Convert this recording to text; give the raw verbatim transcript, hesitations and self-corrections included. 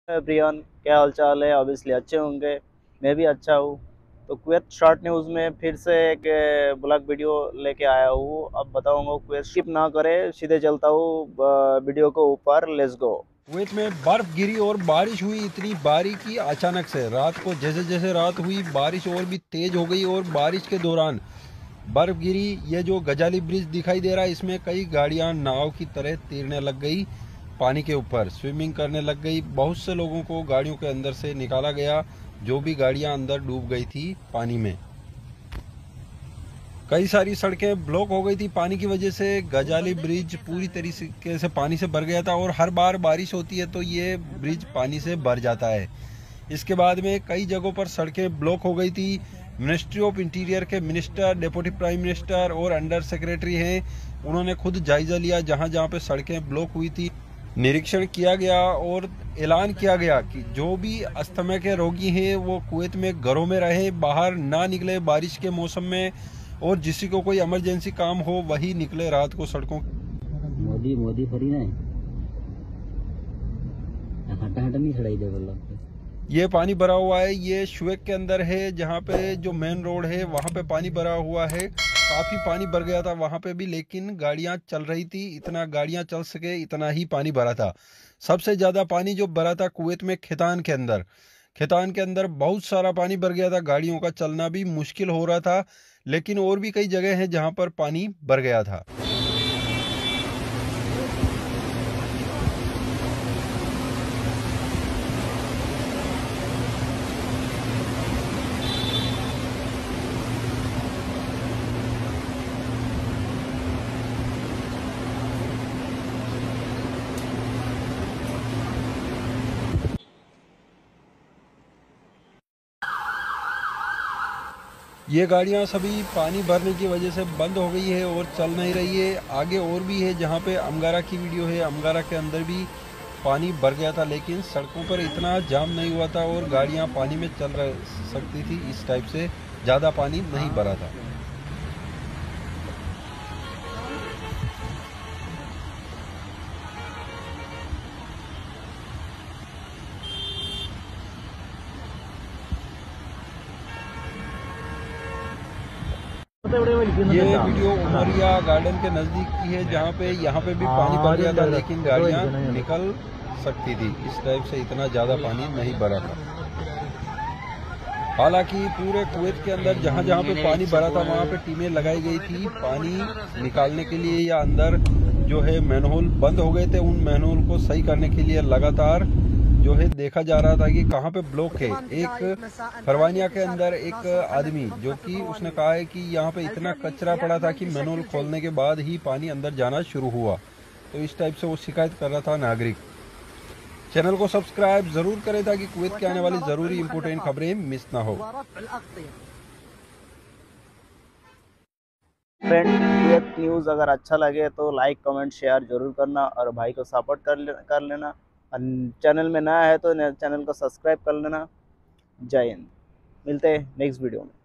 Brian, क्या हाल चाल है? ऑब्वियसली अच्छे होंगे, मैं भी अच्छा हूँ। तो कुवैत शॉर्ट न्यूज़ में फिर से एक ब्लॉग वीडियो लेके आया हूँ। अब बताऊंगा, कुवैत स्किप ना करे, सीधे चलता हूँ वीडियो को ऊपर। Let's go. कुवैत में बर्फ गिरी और बारिश हुई इतनी बारीकी अचानक से। रात को जैसे जैसे रात हुई बारिश और भी तेज हो गई और बारिश के दौरान बर्फ गिरी। ये जो गजाली ब्रिज दिखाई दे रहा है, इसमें कई गाड़ियां नाव की तरह तैरने लग गई, पानी के ऊपर स्विमिंग करने लग गई। बहुत से लोगों को गाड़ियों के अंदर से निकाला गया, जो भी गाड़ियां अंदर डूब गई थी पानी में। कई सारी सड़कें ब्लॉक हो गई थी पानी की वजह से। गजाली ब्रिज पूरी तरीके से पानी से भर गया था और हर बार बारिश होती है तो ये ब्रिज पानी से भर जाता है। इसके बाद में कई जगहों पर सड़कें ब्लॉक हो गई थी। मिनिस्ट्री ऑफ इंटीरियर के मिनिस्टर, डेप्यूटी प्राइम मिनिस्टर और अंडर सेक्रेटरी हैं, उन्होंने खुद जायजा लिया जहां जहां पे सड़कें ब्लॉक हुई थी। निरीक्षण किया गया और ऐलान किया गया कि जो भी अस्थमा के रोगी हैं वो कुवैत में घरों में रहे, बाहर ना निकले बारिश के मौसम में, और जिसी को कोई इमरजेंसी काम हो वही निकले रात को सड़कों। मोदी मोदी फरी ना हटा हटा नहीं छड़ाई दे बोला। ये पानी भरा हुआ है, ये शुएक के अंदर है, जहाँ पे जो मेन रोड है वहाँ पे पानी भरा हुआ है। काफी पानी भर गया था वहाँ पे भी, लेकिन गाड़ियां चल रही थी। इतना गाड़ियां चल सके इतना ही पानी भरा था। सबसे ज्यादा पानी जो भरा था कुवैत में खैतान के अंदर। खैतान के अंदर बहुत सारा पानी भर गया था, गाड़ियों का चलना भी मुश्किल हो रहा था। लेकिन और भी कई जगह हैं जहाँ पर पानी भर गया था। ये गाड़ियां सभी पानी भरने की वजह से बंद हो गई है और चल नहीं रही है। आगे और भी है जहाँ पे अमगारा की वीडियो है, अमगारा के अंदर भी पानी भर गया था, लेकिन सड़कों पर इतना जाम नहीं हुआ था और गाड़ियां पानी में चल रह सकती थी। इस टाइप से ज़्यादा पानी नहीं भरा था। ये वीडियो उमरिया गार्डन के नज़दीक की है, जहाँ पे यहाँ पे भी पानी भर गया था, लेकिन गाड़ियाँ निकल सकती थी। इस टाइप से इतना ज़्यादा पानी नहीं भरा था। हालांकि पूरे कुवैत के अंदर जहाँ जहाँ पे पानी भरा था वहाँ पे टीमें लगाई गई थी पानी निकालने के लिए, या अंदर जो है मैनहोल बंद हो गए थे उन मैनहोल को सही करने के लिए लगातार जो है देखा जा रहा था कि कहाँ पे ब्लॉक है। एक फरवानिया के अंदर एक आदमी जो कि उसने कहा है कि यहाँ पे इतना कचरा पड़ा था कि मैनहोल खोलने के बाद ही पानी अंदर जाना शुरू हुआ। तो इस टाइप से वो शिकायत कर रहा था नागरिक। चैनल को सब्सक्राइब जरूर करें ताकि कुवैत के आने वाली जरूरी इंपोर्टेंट खबरें मिस ना हो। फ्रेंड, कुवैत न्यूज़ अगर अच्छा लगे तो लाइक कमेंट शेयर जरूर करना और भाई को सपोर्ट कर ले, कर लेना। और चैनल में नया है तो चैनल को सब्सक्राइब कर लेना। जय हिंद। मिलते हैं नेक्स्ट वीडियो में।